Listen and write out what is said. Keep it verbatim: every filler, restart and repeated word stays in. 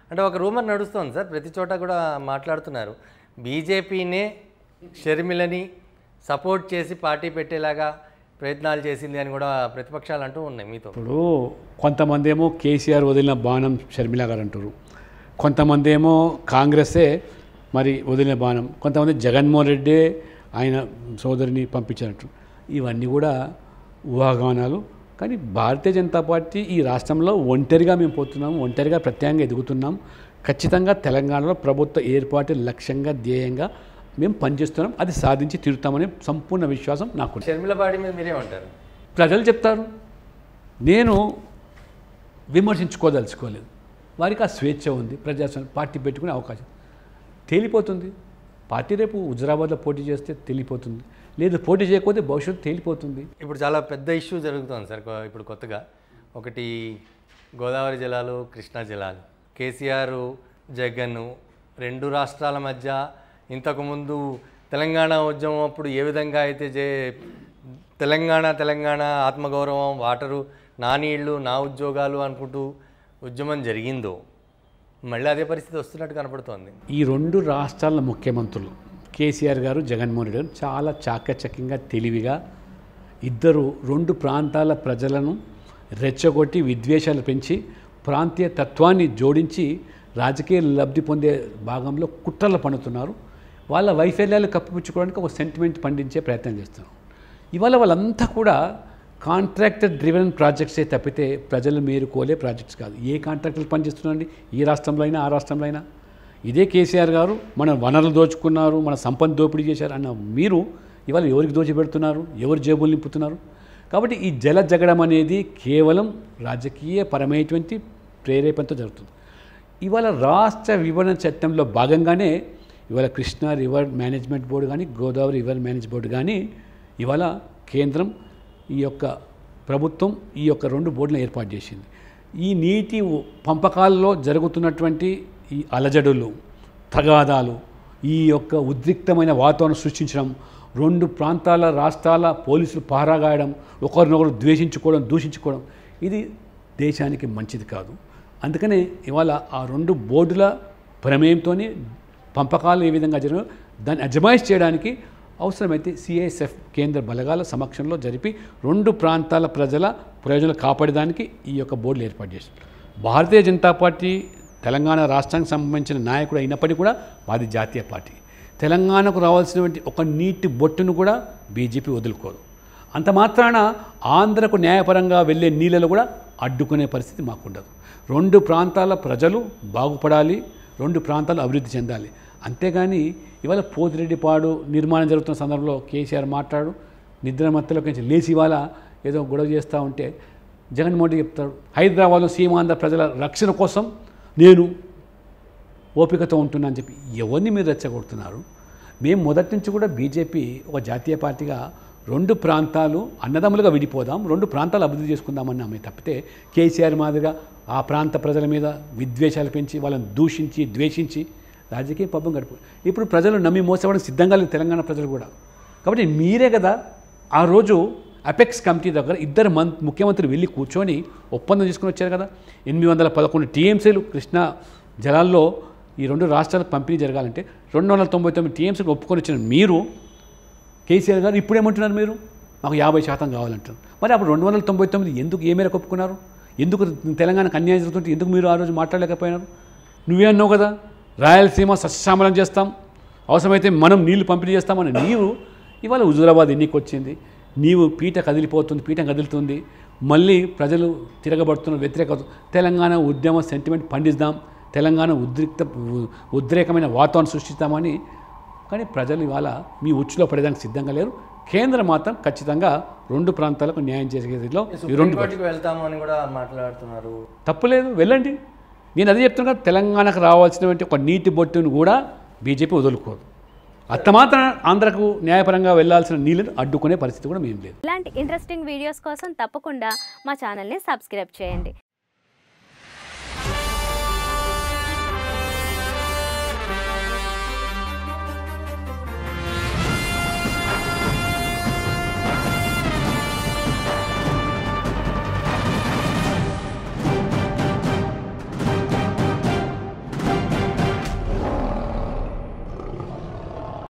అంటే ఒక రూమర్ నడుస్తుంది సార్, ప్రతి చోట కూడా మాట్లాడుతున్నారు, బీజేపీనే షర్మిలని సపోర్ట్ చేసి పార్టీ పెట్టేలాగా ప్రయత్నాలు చేసింది అని కూడా ప్రతిపక్షాలు అంటూ ఉన్నాయి మీతో. ఇప్పుడు కొంతమంది ఏమో కేసీఆర్ వదిలిన బాణం షర్మిల గారు అంటారు, కొంతమంది ఏమో కాంగ్రెసే మరి వదిలిన బాణం, కొంతమంది జగన్మోహన్ రెడ్డి ఆయన సోదరిని పంపించారంటారు. ఇవన్నీ కూడా ఊహాగానాలు. కానీ భారతీయ జనతా పార్టీ ఈ రాష్ట్రంలో ఒంటరిగా మేము పోతున్నాము, ఒంటరిగా ప్రత్యేకంగా ఎదుగుతున్నాం. ఖచ్చితంగా తెలంగాణలో ప్రభుత్వ ఏర్పాటు లక్ష్యంగా ధ్యేయంగా మేము పనిచేస్తున్నాం, అది సాధించి తీరుతామనే సంపూర్ణ విశ్వాసం నాకు. షర్మిల పార్టీ మీద మీరేమంటారు? ప్రజలు చెప్తారు, నేను విమర్శించుకోదలుచుకోలేదు. వారికి ఆ స్వేచ్ఛ ఉంది, ప్రజాస్వామ్యం పార్టీ పెట్టుకునే అవకాశం. తేలిపోతుంది పార్టీ, రేపు హుజరాబాద్లో పోటీ చేస్తే తేలిపోతుంది, లేదు పోటీ చేయకపోతే భవిష్యత్తు తేలిపోతుంది. ఇప్పుడు చాలా పెద్ద ఇష్యూ జరుగుతుంది సార్ ఇప్పుడు కొత్తగా. ఒకటి గోదావరి జలాలు, కృష్ణా జలాలు, కేసీఆర్ జగన్ రెండు రాష్ట్రాల మధ్య ఇంతకుముందు తెలంగాణ ఉద్యమం అప్పుడు ఏ విధంగా అయితే జే తెలంగాణ తెలంగాణ ఆత్మగౌరవం, వాటరు, నా నీళ్లు నా ఉద్యోగాలు అనుకుంటూ ఉద్యమం జరిగిందో మళ్ళీ అదే పరిస్థితి వస్తున్నట్టు కనపడుతోంది. ఈ రెండు రాష్ట్రాల ముఖ్యమంత్రులు కేసీఆర్ గారు, జగన్మోహన్ రెడ్డి గారు చాలా చాకచక్యంగా తెలివిగా ఇద్దరు రెండు ప్రాంతాల ప్రజలను రెచ్చగొట్టి విద్వేషాలు పెంచి ప్రాంతీయ తత్వాన్ని జోడించి రాజకీయ లబ్ధి పొందే భాగంలో కుట్రలు పన్నుతున్నారు. వాళ్ళ వైఫల్యాలు కప్పిపుచ్చుకోవడానికి ఒక సెంటిమెంట్ పండించే ప్రయత్నం చేస్తున్నారు. ఇవాళ వాళ్ళంతా కూడా కాంట్రాక్టర్ డ్రివెన్ ప్రాజెక్ట్సే తప్పితే ప్రజలు మేరుకోలే ప్రాజెక్ట్స్ కాదు. ఏ కాంట్రాక్టర్లు పనిచేస్తున్నారండి ఈ రాష్ట్రంలో అయినా ఆ రాష్ట్రంలో అయినా? ఇదే కేసీఆర్ గారు మన వనరులు దోచుకున్నారు, మన సంపద దోపిడీ చేశారు అన్న మీరు ఇవాళ ఎవరికి దోచిపెడుతున్నారు, ఎవరు జేబులు నింపుతున్నారు? కాబట్టి ఈ జల జగడం అనేది కేవలం రాజకీయ పరమైనటువంటి ప్రేరేపణతో జరుగుతుంది. ఇవాళ రాష్ట్ర విభజన చట్టంలో భాగంగానే ఇవాళ కృష్ణా రివర్ మేనేజ్మెంట్ బోర్డు కానీ, గోదావరి రివర్ మేనేజ్ బోర్డు కానీ ఇవాళ కేంద్రం ఈ యొక్క ప్రభుత్వం ఈ యొక్క రెండు బోర్డులను ఏర్పాటు చేసింది. ఈ నీటి పంపకాల్లో జరుగుతున్నటువంటి ఈ అలజడులు, తగాదాలు, ఈ యొక్క ఉద్రిక్తమైన వాతావరణం సృష్టించడం, రెండు ప్రాంతాల రాష్ట్రాల పోలీసులు పహరాగాయడం, ఒకరినొకరు ద్వేషించుకోవడం, దూషించుకోవడం, ఇది దేశానికి మంచిది కాదు. అందుకనే ఇవాళ ఆ రెండు బోర్డుల ప్రమేయంతో పంపకాలు ఏ విధంగా జరిగిన దాన్ని అజమాయిష్ చేయడానికి అవసరమైతే సిఐఎస్ఎఫ్ కేంద్ర బలగాల సమక్షంలో జరిపి రెండు ప్రాంతాల ప్రజల ప్రయోజనాలు కాపాడడానికి ఈ యొక్క బోర్డులు ఏర్పాటు చేశారు. భారతీయ జనతా పార్టీ తెలంగాణ రాష్ట్రానికి సంబంధించిన నాయకుడు అయినప్పటికీ కూడా మాది జాతీయ పార్టీ. తెలంగాణకు రావాల్సినటువంటి ఒక నీటి బొట్టును కూడా బీజేపీ వదులుకోదు. అంత మాత్రాన ఆంధ్రకు న్యాయపరంగా వెళ్ళే నీళ్ళలో కూడా అడ్డుకునే పరిస్థితి మాకుండదు. రెండు ప్రాంతాల ప్రజలు బాగుపడాలి, రెండు ప్రాంతాలు అభివృద్ధి చెందాలి. అంతేగాని ఇవాళ పోతిరెడ్డిపాడు నిర్మాణం జరుగుతున్న సందర్భంలో కేసీఆర్ మాట్లాడు నిద్ర మత్తలోకి నుంచి లేచి ఇవాళ ఏదో గొడవ చేస్తూ ఉంటే జగన్మోహన్ రెడ్డి చెప్తాడు, హైదరాబాద్లో సీమాంధ్ర ప్రజల రక్షణ కోసం నేను ఓపికతో ఉంటున్నా అని చెప్పి ఎవరిని మీరు రెచ్చగొడుతున్నారు? మేము మొదటి నుంచి కూడా బీజేపీ ఒక జాతీయ పార్టీగా రెండు ప్రాంతాలు అన్నదమ్ములుగా విడిపోదాం, రెండు ప్రాంతాలు అభివృద్ధి చేసుకుందామన్నామే తప్పితే కేసీఆర్ మాదిరిగా ఆ ప్రాంత ప్రజల మీద విద్వేషాలు పెంచి వాళ్ళని దూషించి ద్వేషించి రాజకీయ పబ్బం గడుపు. ఇప్పుడు ప్రజలు నమ్మి మోసపడడానికి సిద్ధంగా లేదు తెలంగాణ ప్రజలు కూడా. కాబట్టి మీరే కదా ఆ రోజు అపెక్స్ కమిటీ దగ్గర ఇద్దరు మం ముఖ్యమంత్రులు వెళ్ళి కూర్చొని ఒప్పందం తీసుకుని వచ్చారు కదా. ఎనిమిది వందల పదకొండు టీఎంసీలు కృష్ణా జలాల్లో ఈ రెండు రాష్ట్రాలకు పంపిణీ జరగాలంటే రెండు వందల తొంభై తొమ్మిది టీఎంసీలు ఒప్పుకొని వచ్చిన మీరు కేసీఆర్ గారు ఇప్పుడు ఏమంటున్నారు? మీరు మాకు యాభై శాతం కావాలంటారు. మరి అప్పుడు రెండు వందల తొంభై తొమ్మిది ఎందుకు ఏ మేరకు ఒప్పుకున్నారు? ఎందుకు తెలంగాణకు అన్యాయం జరుగుతుంటే ఎందుకు మీరు ఆ రోజు మాట్లాడలేకపోయినారు? నువ్వే అన్నావు కదా రాయలసీమ సస్యశ్యామలం చేస్తాం, అవసరమైతే మనం నీళ్లు పంపిణీ చేస్తామని. నీవు ఇవాళ హుజూరాబాద్ ఎన్నిక వచ్చింది, నీవు పీట కదిలిపోతుంది, పీఠం కదులుతుంది, మళ్ళీ ప్రజలు తిరగబడుతున్న వ్యతిరేకత. తెలంగాణ ఉద్యమ సెంటిమెంట్ పండిద్దాం, తెలంగాణ ఉద్రిక్త ఉద్రేకమైన వాతావరణం సృష్టిస్తామని. కానీ ప్రజలు ఇవాళ మీ ఉచ్చులో పడేదానికి సిద్ధంగా లేరు. కేంద్రం మాత్రం ఖచ్చితంగా రెండు ప్రాంతాలకు న్యాయం చేసేదిలో ఈ రెండు వెళ్తాము అని కూడా మాట్లాడుతున్నారు. తప్పులేదు, వెళ్ళండి. నేను అదే చెప్తున్నా, తెలంగాణకు రావాల్సినటువంటి ఒక నీటి బొట్టును కూడా బీజేపీ వదులుకోదు. అత్త మాత్రం ఆంధ్రకు న్యాయపరంగా వెళ్లాల్సిన నీళ్ళను అడ్డుకునే పరిస్థితి కూడా మేము లేదు. ఇలాంటి ఇంట్రెస్టింగ్ వీడియోస్ కోసం తప్పకుండా మా ఛానల్ని సబ్స్క్రైబ్ చేయండి.